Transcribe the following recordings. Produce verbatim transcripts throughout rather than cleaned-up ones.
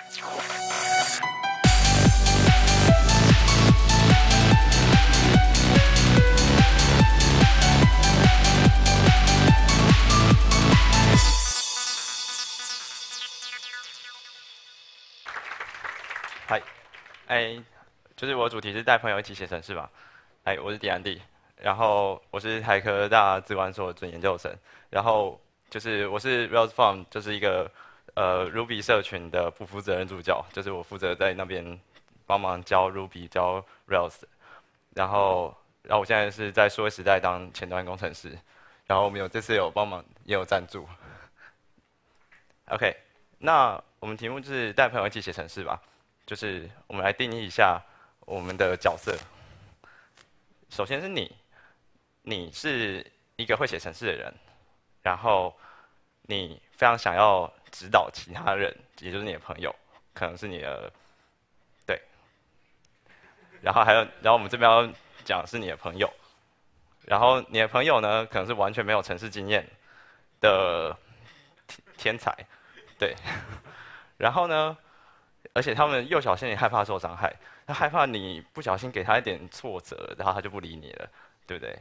嗨，哎，就是我的主题是带朋友一起写程式吧。哎，我是迪安迪，然后我是台科大资管所准研究生，然后就是我是 Rails Farm，就是一个呃 Ruby 社群的不负责任助教，就是我负责在那边帮忙教 Ruby 教 Rails，然后然后我现在是在数位时代当前端工程师，然后我们有这次有帮忙也有赞助。OK，那我们题目就是带朋友一起写程式吧。就是我们来定义一下我们的角色。首先是你，你是一个会写程式的人，然后你非常想要指导其他人，也就是你的朋友，可能是你的对，然后还有，然后我们这边要讲的是你的朋友，然后你的朋友呢，可能是完全没有程式经验的天才，对，然后呢？而且他们幼小心理害怕受伤害，他害怕你不小心给他一点挫折，然后他就不理你了，对不对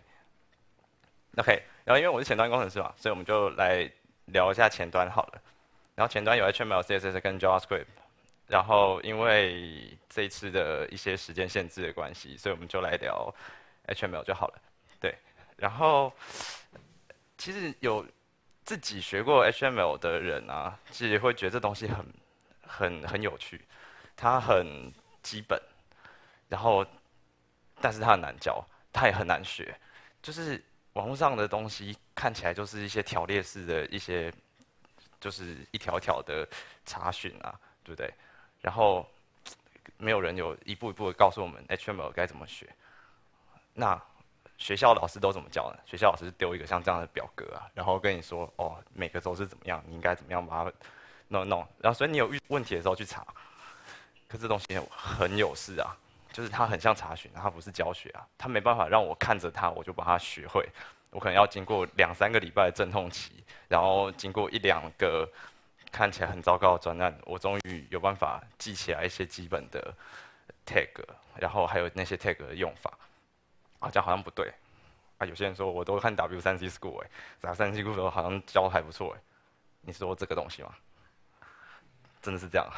？OK，然后因为我是前端工程师嘛，所以我们就来聊一下前端好了。然后前端有 H T M L、C S S 跟 JavaScript，然后因为这一次的一些时间限制的关系，所以我们就来聊 H T M L 就好了。对，然后其实有自己学过 H T M L 的人啊，其实会觉得这东西很。很很有趣，它很基本，然后但是它很难教，它也很难学。就是网络上的东西看起来就是一些条列式的一些，就是一条条的查询啊，对不对？然后没有人有一步一步的告诉我们 H T M L 该怎么学。那学校老师都怎么教呢？学校老师丢一个像这样的表格啊，然后跟你说哦，每个州是怎么样，你应该怎么样把它。no no， 然后所以你有遇问题的时候去查，可是这东西很有事啊，就是它很像查询，它不是教学啊，它没办法让我看着它我就把它学会，我可能要经过两三个礼拜的阵痛期，然后经过一两个看起来很糟糕的专案，我终于有办法记起来一些基本的 tag， 然后还有那些 tag 的用法，啊，这样好像不对，啊，有些人说我都看 W 三 C School 哎 ，W 三 C School 好像教的还不错哎，你说这个东西吗？真的是这样，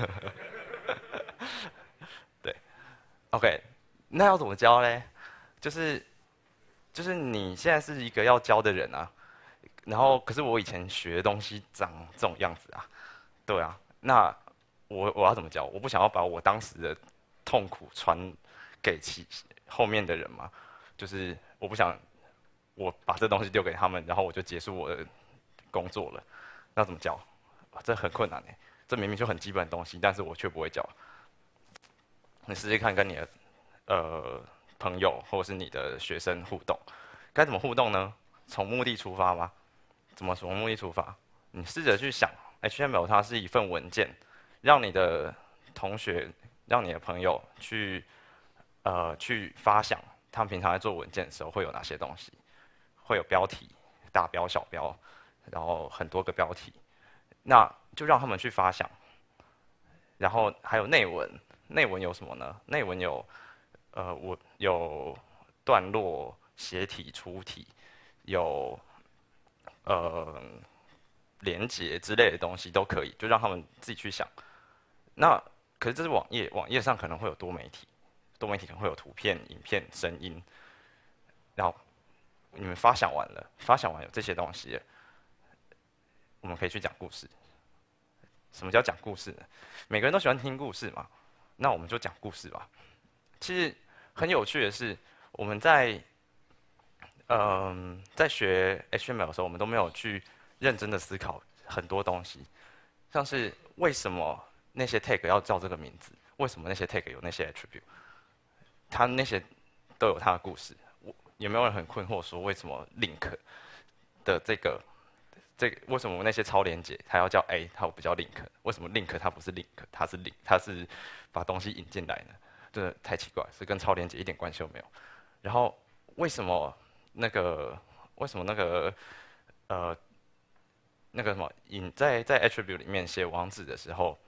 对 ，OK， 那要怎么教嘞？就是就是你现在是一个要教的人啊，然后可是我以前学的东西长这种样子啊，对啊，那我我要怎么教？我不想要把我当时的痛苦传给其后面的人嘛，就是我不想我把这东西丢给他们，然后我就结束我的工作了，那怎么教？这很困难哎。这明明就很基本的东西，但是我却不会教。你试试看跟你的呃朋友或者是你的学生互动，该怎么互动呢？从目的出发吗？怎么从目的出发？你试着去想 ，H T M L 它是一份文件，让你的同学、让你的朋友去呃去发想，他们平常在做文件的时候会有哪些东西？会有标题、大标、小标，然后很多个标题。那就让他们去发想，然后还有内文，内文有什么呢？内文有，呃，我有段落、斜体、粗体，有呃连结之类的东西都可以，就让他们自己去想。那可是这是网页，网页上可能会有多媒体，多媒体可能会有图片、影片、声音，然后你们发想完了，发想完有这些东西，我们可以去讲故事。什么叫讲故事呢？每个人都喜欢听故事嘛，那我们就讲故事吧。其实很有趣的是，我们在嗯、呃、在学 H T M L 的时候，我们都没有去认真的思考很多东西，像是为什么那些 tag 要叫这个名字，为什么那些 tag 有那些 attribute，它那些都有它的故事。我有没有人很困惑说，为什么 link 的这个这个为什么那些超连接它要叫 A， 它不叫 link？ 为什么 link 它不是 link， 它是 link， 它是把东西引进来呢？这太奇怪，是跟超连接一点关系都没有。然后为什么那个为什么那个呃那个什么引在在 attribute 里面写网址的时候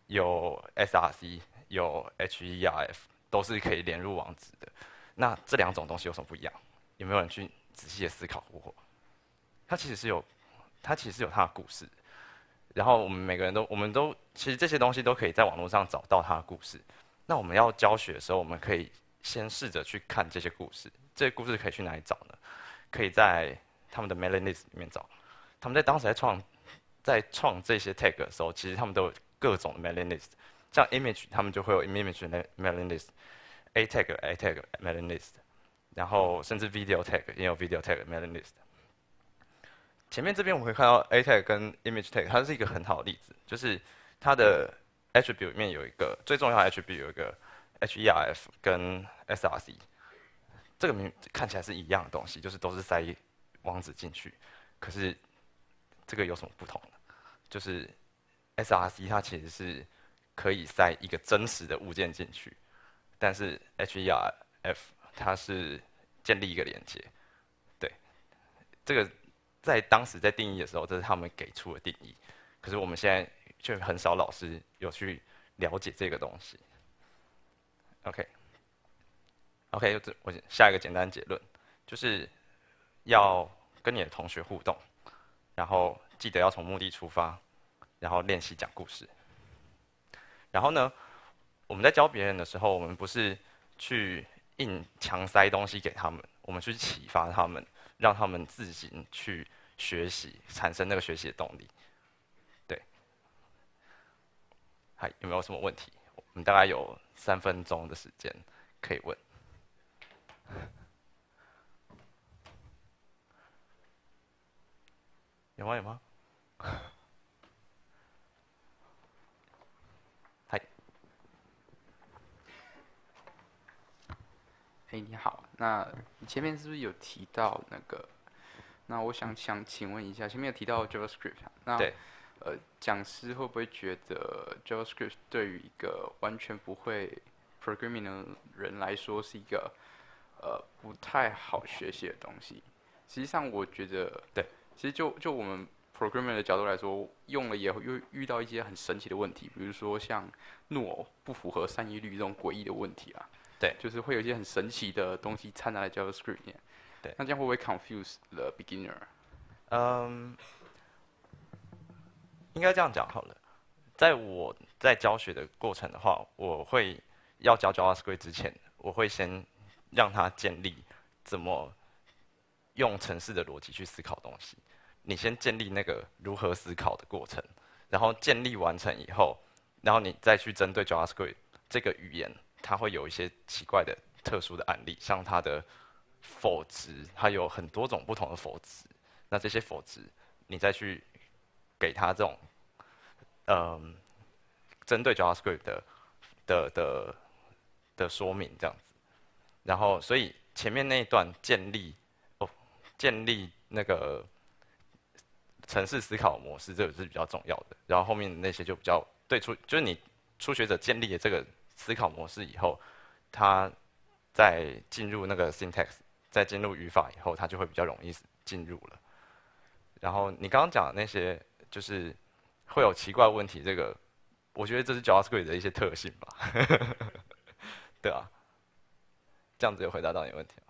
有 S R C，有 href，都是可以连入网址的。那这两种东西有什么不一样？有没有人去仔细的思考过？它其实是有，它其实是有它的故事。然后我们每个人都，我们都其实这些东西都可以在网络上找到它的故事。那我们要教学的时候，我们可以先试着去看这些故事。这些故事可以去哪里找呢？可以在他们的 mailing list 里面找。他们在当时在创在创这些 tag 的时候，其实他们都有各种的 mailing list。像 image，他们就会有 image 的 mailing list，A tag A tag mailing list， 然后甚至 video tag 也有 video tag mailing list。前面这边我们可以看到 A tag 跟 image tag， 它是一个很好的例子，就是它的 attribute 里面有一个最重要的 attribute 有一个 href 跟 S R C， 这个名看起来是一样的东西，就是都是塞网址进去，可是这个有什么不同呢？就是 S R C 它其实是可以塞一个真实的物件进去，但是 href 它是建立一个连接。对，这个在当时在定义的时候，这是他们给出的定义。可是我们现在却很少老师有去了解这个东西。OK，OK， 这我下一个简单结论就是要跟你的同学互动，然后记得要从目的出发，然后练习讲故事。然后呢，我们在教别人的时候，我们不是去硬强塞东西给他们，我们去启发他们，让他们自行去学习，产生那个学习的动力。对，还有没有什么问题？我们大概有三分钟的时间可以问。有吗？有吗？嗨。 哎，你好，那你前面是不是有提到那个？那我想想请问一下，前面有提到 JavaScript，那对。 呃，讲师会不会觉得 JavaScript 对于一个完全不会 programming 的人来说是一个呃不太好学习的东西？实际上，我觉得， 对， 其实就就我们 programmer 的角度来说，用了也会遇遇到一些很神奇的问题，比如说像 null 不符合善意率这种诡异的问题啊。 对， 就是会有一些很神奇的东西掺杂在 JavaScript 里面。 对， 那这样会不会 confuse the beginner？ 嗯，应该这样讲好了。在我在教学的过程的话，我会要教 JavaScript 之前，我会先让他建立怎么用程式的逻辑去思考东西。你先建立那个如何思考的过程，然后建立完成以后，然后你再去针对 JavaScript 这个语言。它会有一些奇怪的、特殊的案例，像它的否值，它有很多种不同的否值。那这些否值，你再去给它这种，嗯，针对 JavaScript 的的的的说明这样子。然后，所以前面那一段建立哦，建立那个程式思考模式，这个是比较重要的。然后后面那些就比较对初，就是你初学者建立的这个。思考模式以后，他在进入那个 syntax， 在进入语法以后，他就会比较容易进入了。然后你刚刚讲的那些，就是会有奇怪问题，这个我觉得这是 JavaScript 的一些特性吧。对啊，这样子有回答到你的问题吗？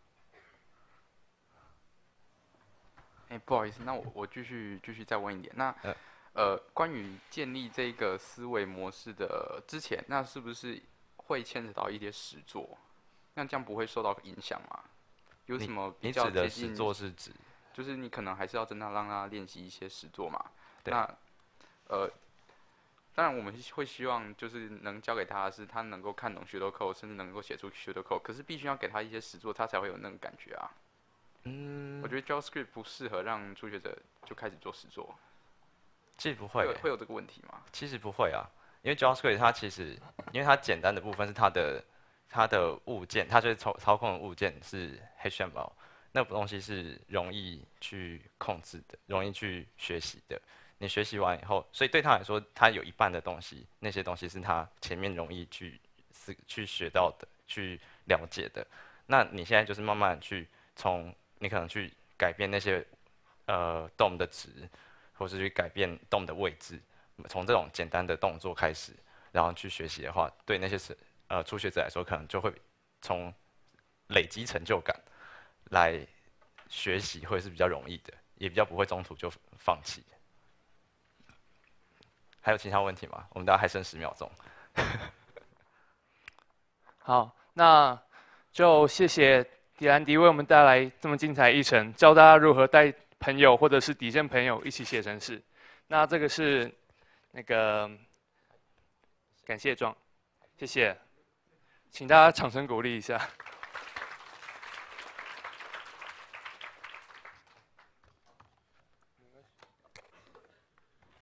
哎，不好意思，那我我继续继续再问一点。那呃，关于建立这个思维模式的之前，那是不是会牵扯到一些实作？那这样不会受到影响吗？有什么比较接近？ 实作是指， 就是你可能还是要真的让他练习一些实作嘛。 对。 那呃，当然我们会希望就是能教给他的是他能够看懂 pseudocode， 甚至能够写出 pseudocode， 可是必须要给他一些实作，他才会有那种感觉啊。 嗯。 我觉得 JavaScript 不适合让初学者就开始做实作。 其实不会、欸会，会有这个问题吗？ 其实不会啊，因为 JavaScript 它其实，因为它简单的部分是它的它的物件，它就是操操控的物件是 H T M L， 那个东西是容易去控制的，容易去学习的。你学习完以后，所以对他来说，他有一半的东西，那些东西是他前面容易去思去学到的，去了解的。那你现在就是慢慢去从你可能去改变那些呃 D O M 的值。或是去改变 D O M 的位置， 从这种简单的动作开始，然后去学习的话，对那些是呃初学者来说，可能就会从累积成就感来学习，会是比较容易的，也比较不会中途就放弃。还有其他问题吗？我们大概还剩十秒钟。 好，那就谢谢迪兰迪为我们带来这么精彩议程，教大家如何带朋友或者是底线朋友一起写程式。那这个是那个感谢状，谢谢，请大家掌声鼓励一下。